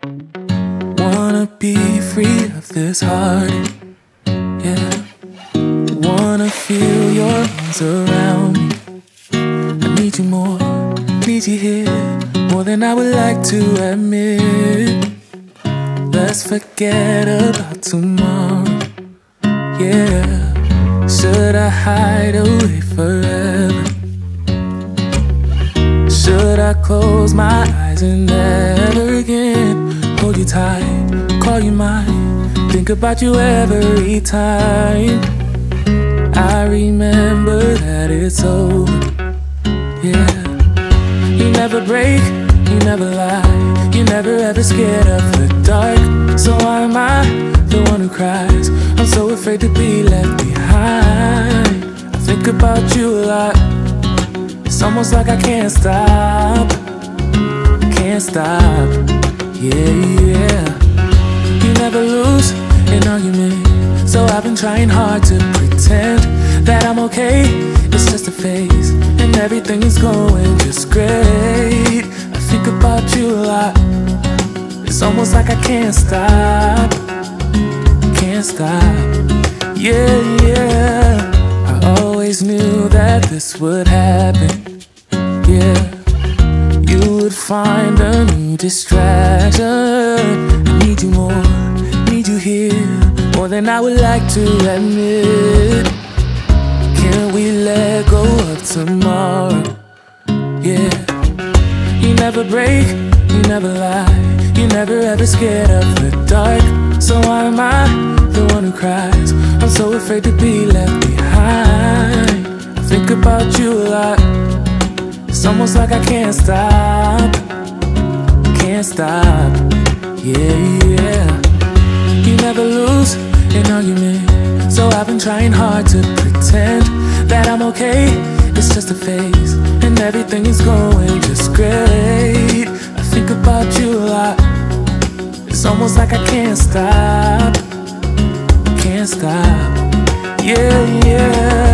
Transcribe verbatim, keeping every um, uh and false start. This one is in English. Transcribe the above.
Wanna be free of this heart, yeah. Wanna feel your arms around me. I need you more, need you here, more than I would like to admit. Let's forget about tomorrow, yeah. Should I hide away forever? Should I close my eyes and never again hold you tight, call you mine, think about you every time? I remember that it's over, yeah. You never break, you never lie, you're never ever scared of the dark. So why am I the one who cries? I'm so afraid to be left behind. I think about you a lot, it's almost like I can't stop, can't stop, yeah, yeah. You never lose an argument, so I've been trying hard to pretend that I'm okay. It's just a phase, and everything is going just great. I think about you a lot, it's almost like I can't stop, can't stop, yeah, yeah. I always knew that this would happen, yeah. You would find a new distraction. I need you more, need you here, more than I would like to admit. Can we let go of tomorrow, yeah. You never break, you never lie, you're never ever scared of the dark. So why am I the one who cries? I'm so afraid to be left behind. I think about you a lot, it's almost like I can't stop, can't stop, yeah, yeah. You never lose an argument, so I've been trying hard to pretend that I'm okay. It's just a phase, and everything is going just great. I think about you a lot, it's almost like I can't stop, can't stop, yeah, yeah.